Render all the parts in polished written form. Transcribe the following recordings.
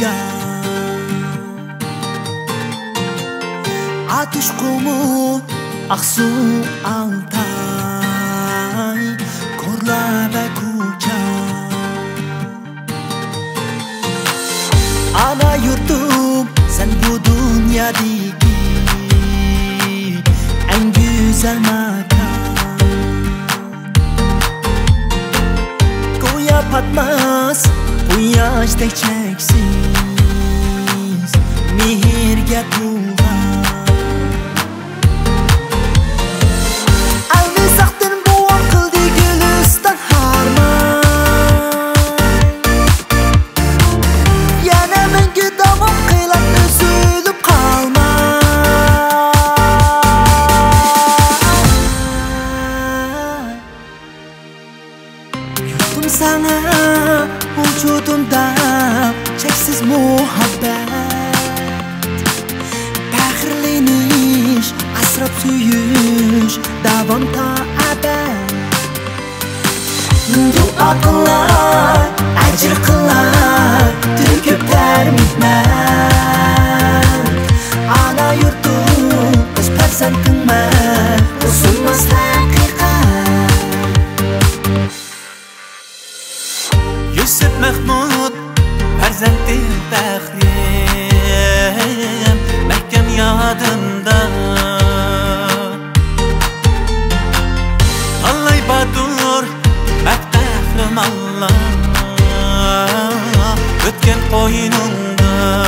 Ateş kumur aksu Altay Korlar ve kuca Ana yurtum sen bu dünyadaki en güzel makan Goya patmaz bu yaşta çeksiz mihirge tuğan Sana vücudumda çeksiz muhabbet Faxrlenish, asrab suyish davomda abad Duo qilay, ajr qilay, to'kib mehnat Ana yurtum, o'z farzandingman, o'zimiz haqiqat Yusuf Mahmud farzandi faxrim mahkam yodimda Allay Batur maqtahlim Allah o'tgan qo'ynimda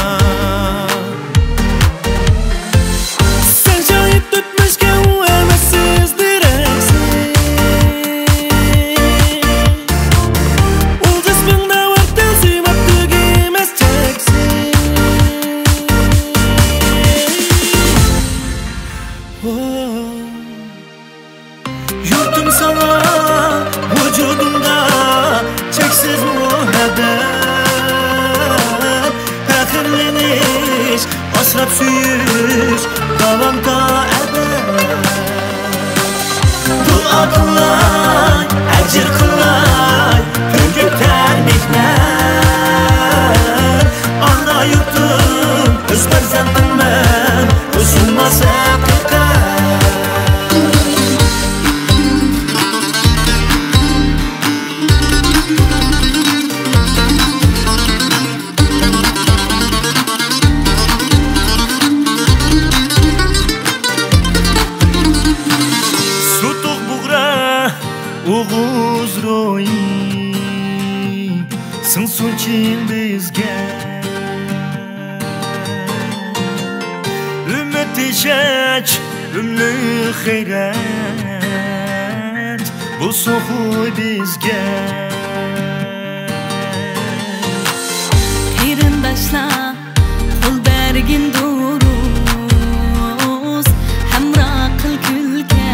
Yurtum sana vücudumda çeksiz muhabbet Faxrlenish, asrab suyish davomda abad Duo qilay, ajr qilay, to'kib mehnat Ana yurtum, o'z farzandingman, o'zimiz haqiqat Oğuz royi sınsun bizge Ümmet işeç, ümlü xeyret Bu soğuy bizge Qeyrindoshlar qo'l bergin duruz hamroh qil kulga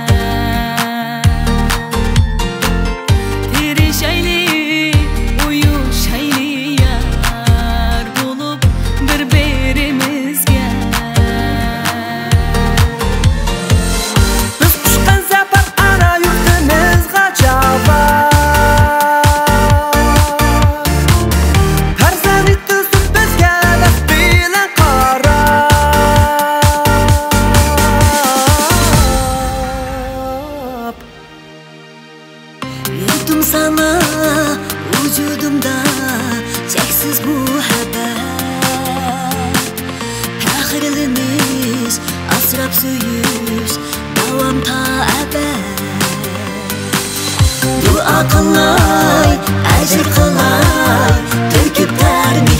Yurtum sana vücudumda çeksiz muhabbet Faxrlenish, asrab suyish davomda abad Duo qilay, ajr qilay, to'kib